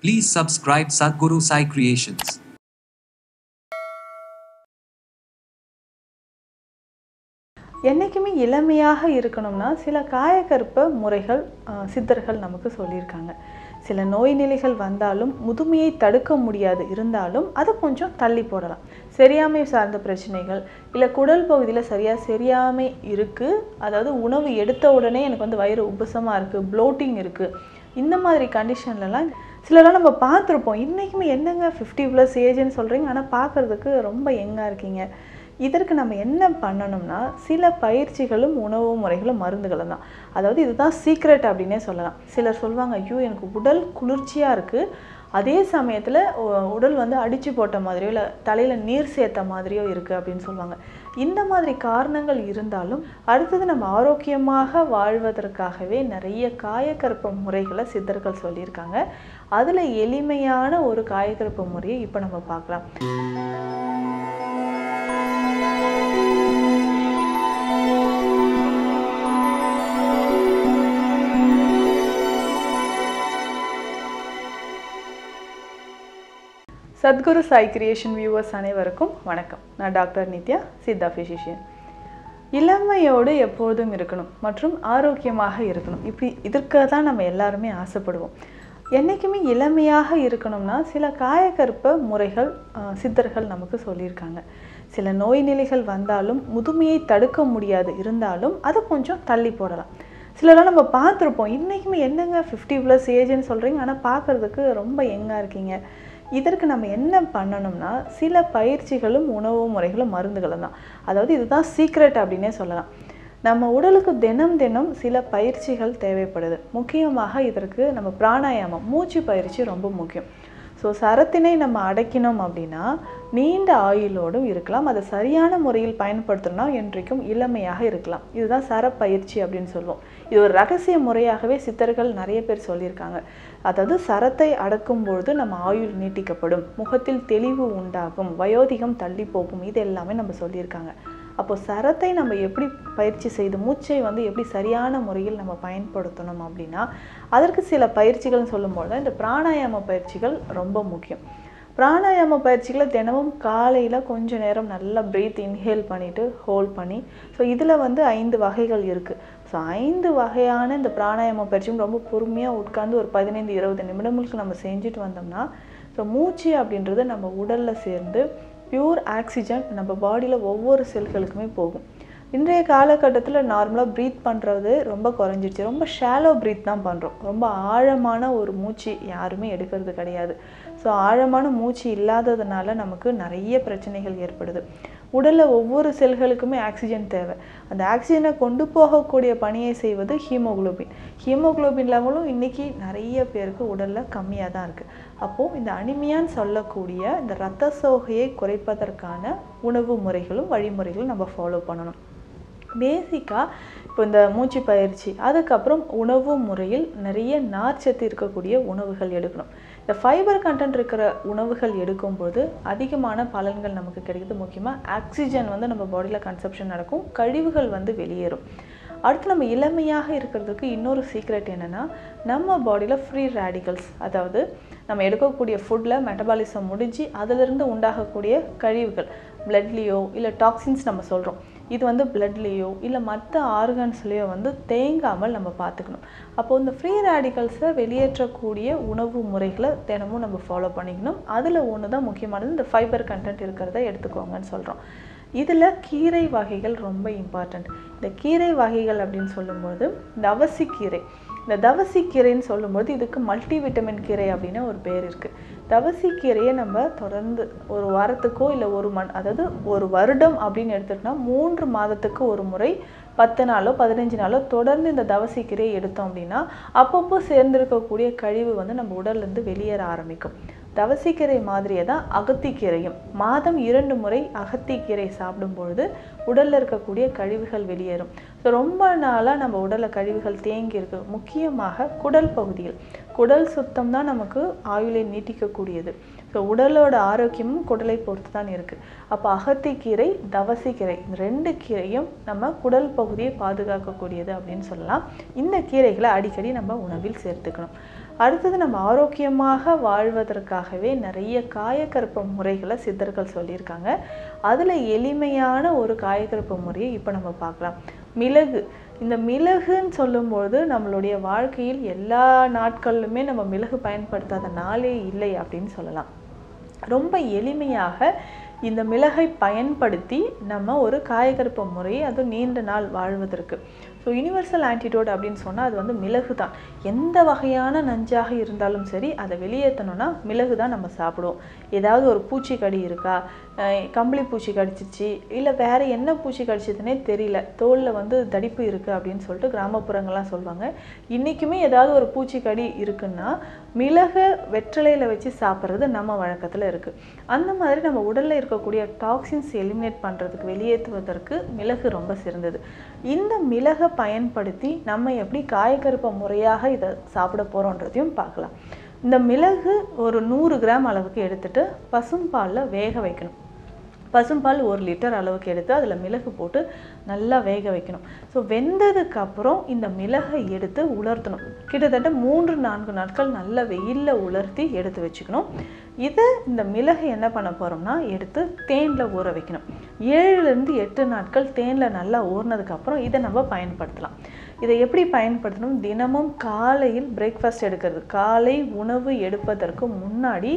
Please subscribe Sadhguru Sai Creations. என்னைக்குமே இளமையாக இருக்கணும்னா சில காயகற்ப முறைகள் சித்தர்கள் நமக்கு சொல்லியிருக்காங்க. சில நோய் நிலைகள் வந்தாலும் முதுமையை தடுக்க முடியாது இருந்தாலும் அதை கொஞ்சம் தள்ளி போடலாம். சரியாமை சார்ந்த பிரச்சனைகள் இல்லை குடல் பகுதியில் சரியாமை இருக்குது, அதாவது உணவு எடுத்த உடனே எனக்கு வந்து வயிறு உபசமாக இருக்குது, ப்ளோட்டிங் இருக்குது, இந்த மாதிரி கண்டிஷன்லலாம் சிலரெல்லாம் நம்ம பார்த்துருப்போம். இன்றைக்குமே என்னங்க 50+ ஏஜ்னு சொல்கிறீங்க, ஆனால் பார்க்குறதுக்கு ரொம்ப யங்காக இருக்கீங்க. இதற்கு நம்ம என்ன பண்ணணும்னா சில பயிற்சிகளும் உணவு முறைகளும் மருந்துகளும் தான். அதாவது இதுதான் சீக்ரெட் அப்படின்னே சொல்லலாம். சிலர் சொல்லுவாங்க, ஐயோ எனக்கு உடல் குளிர்ச்சியாக இருக்குது, அதே சமயத்தில் உடல் வந்து அடித்து போட்ட மாதிரியோ இல்லை தலையில் நீர் சேர்த்த மாதிரியோ இருக்குது அப்படின்னு சொல்லுவாங்க. இந்த மாதிரி காரணங்கள் இருந்தாலும் அடுத்தது நம்ம ஆரோக்கியமாக வாழ்வதற்காகவே நிறைய காயகற்ப முறைகளை சித்தர்கள் சொல்லியிருக்காங்க. அதில் எளிமையான ஒரு காயகற்ப முறையை இப்போ நம்ம பார்க்கலாம். சத்குரு சாய் கிரியேஷன் வியூவர்ஸ் அனைவருக்கும் வணக்கம். நான் டாக்டர் நித்யா, சித்தா ஃபிசிஷியன். இளமையோடு எப்போதும் இருக்கணும் மற்றும் ஆரோக்கியமாக இருக்கணும், இதற்காக தான் நம்ம எல்லாருமே ஆசைப்படுவோம். என்றைக்குமே இளமையாக இருக்கணும்னா சில காயகற்ப முறைகள் சித்தர்கள் நமக்கு சொல்லியிருக்காங்க. சில நோய் நிலைகள் வந்தாலும் முதுமையை தடுக்க முடியாது இருந்தாலும் அதை கொஞ்சம் தள்ளி போடலாம். சிலரெல்லாம் நம்ம பார்த்துருப்போம். இன்றைக்குமே என்னங்க 50+ ஏஜ்னு சொல்கிறீங்க, ஆனால் பார்க்குறதுக்கு ரொம்ப யங்காக இருக்கீங்க. இதற்கு நம்ம என்ன பண்ணணும்னா சில பயிற்சிகளும் உணவு முறைகளும் மருந்துகளும் தான். அதாவது இதுதான் சீக்ரெட் அப்படின்னே சொல்லலாம். நம்ம உடலுக்கு தினம் சில பயிற்சிகள் தேவைப்படுது. முக்கியமாக இதற்கு நம்ம பிராணாயாமம், மூச்சு பயிற்சி ரொம்ப முக்கியம். ஸோ சரத்தினை நம்ம அடக்கினோம் அப்படின்னா நீண்ட ஆயுளோடும் இருக்கலாம். அதை சரியான முறையில் பயன்படுத்தணும்னா என்றைக்கும் இளமையாக இருக்கலாம். இதுதான் சரப்பயிற்சி அப்படின்னு சொல்லுவோம். இது ஒரு ரகசிய முறையாகவே சித்தர்கள் நிறைய பேர் சொல்லியிருக்காங்க. அதாவது சரத்தை அடக்கும் பொழுது நம்ம ஆயுள் நீட்டிக்கப்படும், முகத்தில் தெளிவு உண்டாகும், வயோதிகம் தள்ளி போகும், இது எல்லாமே நம்ம சொல்லியிருக்காங்க. அப்போது சரத்தை நம்ம எப்படி பயிற்சி செய்து மூச்சை வந்து எப்படி சரியான முறையில் நம்ம பயன்படுத்தணும் அப்படின்னா அதற்கு சில பயிற்சிகள்னு சொல்லும்போது தான் இந்த பிராணாயாம பயிற்சிகள் ரொம்ப முக்கியம். பிராணாயாம பயிற்சிகளை தினமும் காலையில் கொஞ்சம் நேரம் நல்லா பிரீத் இன்ஹேல் பண்ணிவிட்டு ஹோல்ட் பண்ணி, ஸோ இதில் வந்து 5 வகைகள் இருக்குது. ஸோ 5 வகையான இந்த பிராணாயாம பயிற்சியும் ரொம்ப பொறுமையாக உட்கார்ந்து ஒரு 15-20 நிமிடங்களுக்கு நம்ம செஞ்சுட்டு வந்தோம்னா ஸோ மூச்சு அப்படின்றது நம்ம உடலில் சேர்ந்து பியூர் ஆக்சிஜன் நம்ம பாடியில் ஒவ்வொரு செல்களுக்குமே போகும். இன்றைய காலகட்டத்தில் நார்மலாக ப்ரீத் பண்ணுறது ரொம்ப குறைஞ்சிடுச்சு. ரொம்ப ஷாலோ ப்ரீத் தான் பண்ணுறோம். ரொம்ப ஆழமான ஒரு மூச்சு யாருமே எடுக்கிறது கிடையாது. ஸோ ஆழமான மூச்சு இல்லாததுனால நமக்கு நிறைய பிரச்சனைகள் ஏற்படுது. உடலில் ஒவ்வொரு செல்களுக்குமே ஆக்சிஜன் தேவை. அந்த ஆக்சிஜனை கொண்டு போகக்கூடிய பணியை செய்வது ஹீமோகுளோபின். ஹீமோகுளோபின் லெவலும் இன்றைக்கி நிறைய பேருக்கு உடலில் கம்மியாக தான் இருக்குது. அப்போது இந்த அனிமியான்னு சொல்லக்கூடிய இந்த இரத்த சோகையை குறைப்பதற்கான உணவு முறைகளும் வழிமுறைகளும் நம்ம ஃபாலோ பண்ணணும். பேசிக்காக இப்போ இந்த மூச்சு பயிற்சி, அதுக்கப்புறம் உணவு முறையில் நிறைய நார்ச்சத்து இருக்கக்கூடிய உணவுகள் எடுக்கணும். இந்த ஃபைபர் கண்டென்ட் இருக்கிற உணவுகள் எடுக்கும்போது அதிகமான பலன்கள் நமக்கு கிடைக்குது. முக்கியமாக ஆக்சிஜன் வந்து நம்ம பாடியில் கன்சப்ஷன் நடக்கும், கழிவுகள் வந்து வெளியேறும். அடுத்து நம்ம இளமையாக இருக்கிறதுக்கு இன்னொரு சீக்ரெட் என்னென்னா நம்ம பாடியில் ஃப்ரீ ரேடிக்கல்ஸ், அதாவது நம்ம எடுக்கக்கூடிய ஃபுட்டில் மெட்டபாலிசம் முடிஞ்சு அதிலிருந்து உண்டாகக்கூடிய கழிவுகள் பிளட்லேயோ இல்லை டாக்ஸின்ஸ் நம்ம சொல்கிறோம், இது வந்து பிளட்லேயோ இல்லை மற்ற ஆர்கன்ஸ்லேயோ வந்து தேங்காமல் நம்ம பார்த்துக்கணும். அப்போது இந்த ஃப்ரீ ரேடிக்கல்ஸை வெளியேற்றக்கூடிய உணவு முறைகளை தினமும் நம்ம ஃபாலோ பண்ணிக்கணும். அதில் ஒன்று தான் முக்கியமானது, இந்த ஃபைபர் கண்டென்ட் இருக்கிறத எடுத்துக்கோங்கன்னு சொல்கிறோம். இதில் கீரை வகைகள் ரொம்ப இம்பார்ட்டண்ட். இந்த கீரை வகைகள் அப்படின்னு சொல்லும்போது இந்த அவசிக்கீரை, இந்த தவசிக்கீரைன்னு சொல்லும்போது இதுக்கு மல்டி விட்டமின் கீரை அப்படின்னு ஒரு பேர் இருக்குது. தவசிக்கீரையை நம்ம தொடர்ந்து ஒரு வாரத்துக்கோ இல்லை அதாவது ஒரு வருடம் அப்படின்னு எடுத்துட்டோம்னா 3 மாதத்துக்கு ஒரு முறை 10 நாளோ 15 நாளோ தொடர்ந்து இந்த தவசிக்கீரையை எடுத்தோம் அப்படின்னா அப்பப்போ சேர்ந்திருக்கக்கூடிய கழிவு வந்து நம்ம உடல்லேருந்து வெளியேற ஆரம்பிக்கும். தவசிக்கீரை மாதிரியே தான் அகத்திக்கீரையும். மாதம் 2 முறை அகத்திக்கீரை சாப்பிடும் பொழுது உடலில் இருக்கக்கூடிய கழிவுகள் வெளியேறும். ஸோ ரொம்ப நாளாக நம்ம உடலில் கழிவுகள் தேங்கி இருக்கு, முக்கியமாக குடல் பகுதியில். குடல் சுத்தம் தான் நமக்கு ஆயுளை நீட்டிக்கக்கூடியது. ஸோ உடலோட ஆரோக்கியமும் குடலை பொறுத்து தான் இருக்குது. அப்போ அகத்திக்கீரை, தவசிக்கீரை, இந்த 2 கீரையும் நம்ம குடல் பகுதியை பாதுகாக்கக்கூடியது அப்படின்னு சொல்லலாம். இந்த கீரைகளை அடிக்கடி நம்ம உணவில் சேர்த்துக்கணும். அடுத்தது நம்ம ஆரோக்கியமாக வாழ்வதற்காகவே நிறைய காயக்கல்ப முறைகளை சித்தர்கள் சொல்லியிருக்காங்க. அதில் எளிமையான ஒரு காயக்கல்ப முறையை இப்போ நம்ம பார்க்கலாம். மிளகு. இந்த மிளகுன்னு சொல்லும்போது நம்மளுடைய வாழ்க்கையில் எல்லா நாட்களிலுமே நம்ம மிளகு பயன்படுத்தாத நாளே இல்லை அப்படின்னு சொல்லலாம். ரொம்ப எளிமையாக இந்த மிளகை பயன்படுத்தி நம்ம ஒரு காயக்கல்ப முறையை அதுவும் நீண்ட நாள் வாழ்வதற்கு. ஸோ யூனிவர்சல் ஆன்டிடோட் அப்படின்னு சொன்னால் அது வந்து மிளகு தான். எந்த வகையான நஞ்சாக இருந்தாலும் சரி அதை வெளியேற்றணும்னா மிளகு தான் நம்ம சாப்பிடுவோம். ஏதாவது ஒரு பூச்சி கடி இருக்கா, கம்பளி பூச்சி கடிச்சிச்சு, இல்லை வேறு என்ன பூச்சி கடிச்சதுன்னே தெரியல, தோலில் வந்து தடிப்பு இருக்குது அப்படின்னு சொல்லிட்டு கிராமப்புறங்கள்லாம் சொல்லுவாங்க. இன்றைக்குமே ஏதாவது ஒரு பூச்சி கடி இருக்குன்னா மிளகை வெற்றிலையில் வச்சு சாப்பிட்றது நம்ம வழக்கத்தில் இருக்குது. அந்த மாதிரி நம்ம உடலில் இருக்கக்கூடிய டாக்ஸின்ஸ் எலிமினேட் பண்ணுறதுக்கு, வெளியேற்றுவதற்கு மிளகு ரொம்ப சிறந்தது. இந்த மிளகை பயன்படுத்தி நம்ம எப்படி காயக்கல்ப முறையாக இதை சாப்பிட போகிறோன்றதையும் பார்க்கலாம். இந்த மிளகு ஒரு 100 கிராம் அளவுக்கு எடுத்துகிட்டு பசும்பாலில் வேக வைக்கணும். பசும்பால் 1 லிட்டர் அளவுக்கு எடுத்து அதில் மிளகு போட்டு நல்லா வேக வைக்கணும். ஸோ வெந்ததுக்கப்புறம் இந்த மிளகை எடுத்து உலர்த்தணும். கிட்டத்தட்ட 3-4 நாட்கள் நல்ல வெயிலில் உலர்த்தி எடுத்து வச்சுக்கணும். இந்த மிளகை என்ன பண்ண போகிறோம்னா எடுத்து தேனில் ஊற வைக்கணும். 7-8 நாட்கள் தேனில் நல்லா ஊறினதுக்கப்புறம் இதை நம்ம பயன்படுத்தலாம். இதை எப்படி பயன்படுத்தணும்? தினமும் காலையில் பிரேக்ஃபாஸ்ட் எடுக்கிறது, காலை உணவு எடுப்பதற்கு முன்னாடி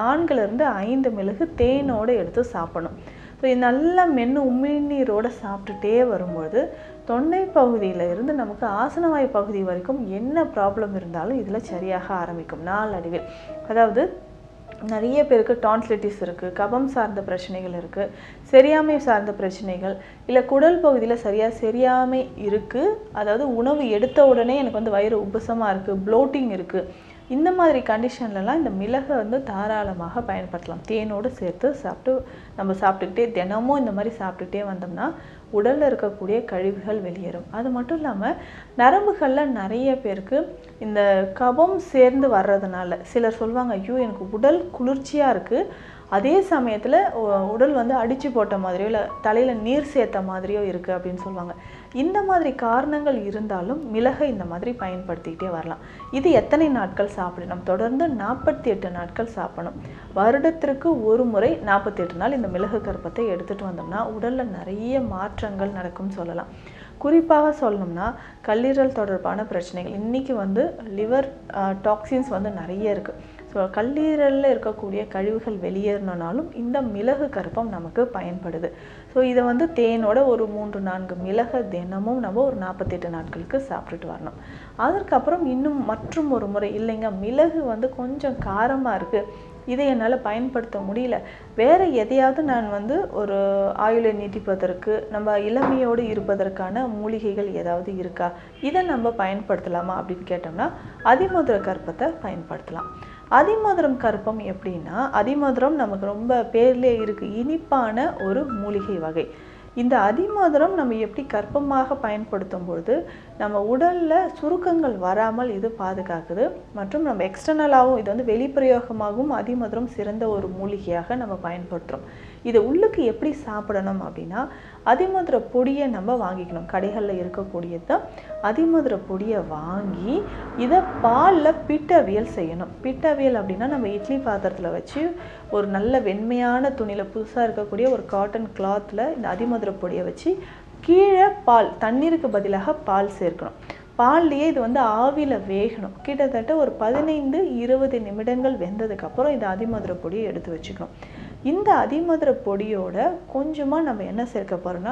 4-5 மிளகு தேனோடு எடுத்து சாப்பிடணும். ஸோ இது நல்லா மென்று உமிழ்நீரோடு சாப்பிட்டுட்டே வரும்போது தொண்டை பகுதியில் இருந்து நமக்கு ஆசனவாய் பகுதி வரைக்கும் என்ன ப்ராப்ளம் இருந்தாலும் இதில் சரியாக ஆரம்பிக்கும் நாளடைவில். அதாவது நிறைய பேருக்கு டான்சிலிட்டிஸ் இருக்குது, கபம் சார்ந்த பிரச்சனைகள் இருக்குது, செரியாமை சார்ந்த பிரச்சனைகள், இல்லை குடல் பகுதியில் செரியாமை இருக்குது. அதாவது உணவு எடுத்த உடனே எனக்கு வந்து வயிறு உபசமாக இருக்குது, ப்ளோட்டிங் இருக்குது. இந்த மாதிரி கண்டிஷன்லலாம் இந்த மிளகை வந்து தாராளமாக பயன்படுத்தலாம். தேனோடு சேர்த்து நம்ம சாப்பிட்டுக்கிட்டே தினமும் இந்த மாதிரி சாப்பிட்டுக்கிட்டே வந்தோம்னா உடலில் இருக்கக்கூடிய கழிவுகள் வெளியேறும். அது மட்டும் இல்லாமல் நரம்புகளில் நிறைய பேருக்கு இந்த கபம் சேர்ந்து வர்றதுனால சிலர் சொல்லுவாங்க, ஐயோ எனக்கு உடல் குளிர்ச்சியாக இருக்குது, அதே சமயத்தில் உடல் வந்து அடித்து போட்ட மாதிரியோ இல்லை தலையில் நீர் சேர்த்த மாதிரியோ இருக்குது அப்படின்னு சொல்லுவாங்க. இந்த மாதிரி காரணங்கள் இருந்தாலும் மிளகை இந்த மாதிரி பயன்படுத்திக்கிட்டே வரலாம். இது எத்தனை நாட்கள் சாப்பிடணும்? தொடர்ந்து 48 நாட்கள் சாப்பிடணும். வருடத்திற்கு ஒரு முறை 48 நாள் இந்த மிளகு கற்பத்தை எடுத்துகிட்டு வந்தோம்னா உடலில் நிறைய மாற்றங்கள் நடக்கும்னு சொல்லலாம். குறிப்பாக சொல்லணும்னா கல்லீரல் தொடர்பான பிரச்சனைகள், இன்றைக்கி வந்து லிவர் டாக்ஸின்ஸ் வந்து நிறைய இருக்குது. ஸோ கல்லீரலில் இருக்கக்கூடிய கழிவுகள் வெளியேறினாலும் இந்த மிளகு கற்பம் நமக்கு பயன்படுது. ஸோ இதை வந்து தேனோட ஒரு 3-4 மிளகை தினமும் நம்ம ஒரு 48 நாட்களுக்கு சாப்பிட்டுட்டு வரணும். அதற்கப்புறம் இன்னும் மற்றும் ஒரு முறை, இல்லைங்க மிளகு வந்து கொஞ்சம் காரமாக இருக்குது, இதை என்னால் பயன்படுத்த முடியல, வேறு எதையாவது நான் வந்து ஒரு ஆயுளை நீட்டிப்பதற்கு, நம்ம இளமையோடு இருப்பதற்கான மூலிகைகள் ஏதாவது இருக்கா, இதை நம்ம பயன்படுத்தலாமா அப்படின்னு கேட்டோம்னா அதிமதுர கற்பத்தை பயன்படுத்தலாம். அதிமதுரம் கற்பம் எப்படின்னா, அதிமதுரம் நமக்கு ரொம்ப பேர்லேயே இருக்குது, இனிப்பான ஒரு மூலிகை வகை. இந்த அதிமதுரம் நம்ம எப்படி கற்பமாக பயன்படுத்தும் பொழுது நம்ம உடலில் சுருக்கங்கள் வராமல் இது பாதுகாக்குது. மற்றும் நம்ம எக்ஸ்டர்னலாகவும் இது வந்து வெளிப்பிரயோகமாகவும் அதிமதுரம் சிறந்த ஒரு மூலிகையாக நம்ம பயன்படுத்துகிறோம். இதை உள்ளுக்கு எப்படி சாப்பிடணும் அப்படின்னா, அதிமதுர பொடியை நம்ம வாங்கிக்கணும். கடைகளில் இருக்கக்கூடியது தான் அதிமதுர பொடியை வாங்கி இதை பாலில் பிட்டவியல் செய்யணும். பிட்டவியல் அப்படின்னா நம்ம இட்லி பாத்திரத்தில் வச்சு ஒரு நல்ல வெண்மையான துணியில், புதுசாக இருக்கக்கூடிய ஒரு காட்டன் கிளாத்தில் இந்த அதிமதுர பொடியை வச்சு கீழே பால், தண்ணீருக்கு பதிலாக பால் சேர்க்கணும். பால்லையே இது வந்து ஆவியில் வேகணும். கிட்டத்தட்ட ஒரு 15-20 நிமிடங்கள் வெந்ததுக்கப்புறம் இந்த அதிமதுர பொடியை எடுத்து வச்சுக்கணும். இந்த அதிமதுர பொடியோட கொஞ்சமாக நம்ம என்ன சேர்க்க போகிறோம்னா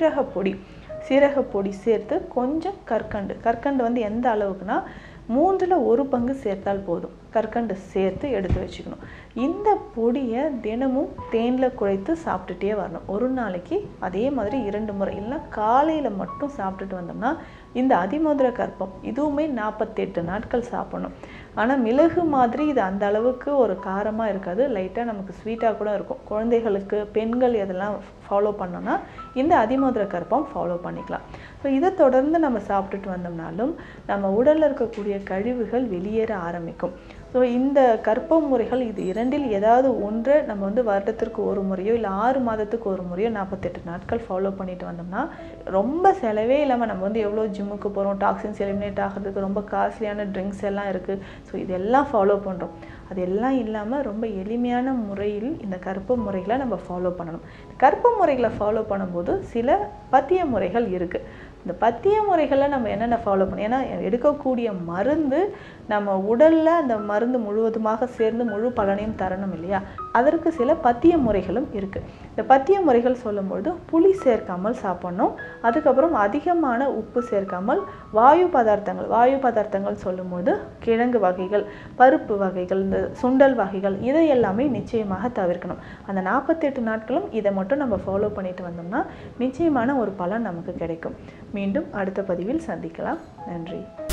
சீரகப்பொடி சேர்த்து கொஞ்சம் கற்கண்டு வந்து எந்த அளவுக்குனா 1/3 பங்கு சேர்த்தால் போதும். கற்கண்டு சேர்த்து எடுத்து வச்சுக்கணும். இந்த பொடியை தினமும் தேனில் குழைத்து சாப்பிட்டுட்டே வரணும். ஒரு நாளைக்கு அதே மாதிரி 2 முறை, இல்லைன்னா காலையில் மட்டும் சாப்பிட்டுட்டு வந்தோம்னா இந்த அதிமதுர கற்பம் இதுவுமே 48 நாட்கள் சாப்பிடணும். ஆனால் மிளகு மாதிரி இது அந்த அளவுக்கு ஒரு காரமாக இருக்காது, லைட்டாக நமக்கு ஸ்வீட்டாக கூட இருக்கும். குழந்தைகளுக்கு, பெண்கள் இதெல்லாம் ஃபாலோ பண்ணோன்னா இந்த அதிமதுர கற்பம் ஃபாலோ பண்ணிக்கலாம். ஸோ இதை தொடர்ந்து நம்ம சாப்பிட்டுட்டு வந்தோம்னாலும் நம்ம உடலில் இருக்கக்கூடிய கழிவுகள் வெளியேற ஆரம்பிக்கும். ஸோ இந்த கர்ப்ப முறைகள் இது இரண்டில் ஏதாவது ஒன்று நம்ம வந்து வருடத்திற்கு ஒரு முறையோ இல்லை 6 மாதத்துக்கு ஒரு முறையோ 48 நாட்கள் ஃபாலோ பண்ணிட்டு வந்தோம்னா ரொம்ப செலவே இல்லாமல் நம்ம வந்து எவ்வளோ ஜிம்முக்கு போகிறோம், டாக்ஸின்ஸ் எலிமினேட் ஆகிறதுக்கு ரொம்ப காஸ்ட்லியான ட்ரிங்க்ஸ் எல்லாம் இருக்குது. ஸோ இதெல்லாம் ஃபாலோ பண்ணுறோம். அது எல்லாம் இல்லாமல் ரொம்ப எளிமையான முறையில் இந்த கர்ப்ப முறைகளை நம்ம ஃபாலோ பண்ணணும். கர்ப்ப முறைகளை ஃபாலோ பண்ணும்போது சில பத்திய முறைகள் இருக்குது. இந்த பத்திய முறைகளை நம்ம என்னென்ன ஃபாலோ பண்ணணும், ஏன்னா எடுக்கக்கூடிய மருந்து நம்ம உடலில் அந்த மருந்து முழுவதுமாக சேர்ந்து முழு பலனையும் தரணும் இல்லையா, அதற்கு சில பத்திய முறைகளும் இருக்குது. இந்த பத்திய முறைகள் சொல்லும்பொழுது புளி சேர்க்காமல் சாப்பிட்ணும். அதுக்கப்புறம் அதிகமான உப்பு சேர்க்காமல் வாயு பதார்த்தங்கள் சொல்லும்போது கிழங்கு வகைகள், பருப்பு வகைகள், இந்த சுண்டல் வகைகள் இதை எல்லாமே நிச்சயமாக தவிர்க்கணும். அந்த 48 நாட்களும் இதை மட்டும் நம்ம ஃபாலோ பண்ணிட்டு வந்தோம்னா நிச்சயமான ஒரு பலன் நமக்கு கிடைக்கும். மீண்டும் அடுத்த பதிவில் சந்திக்கலாம். நன்றி.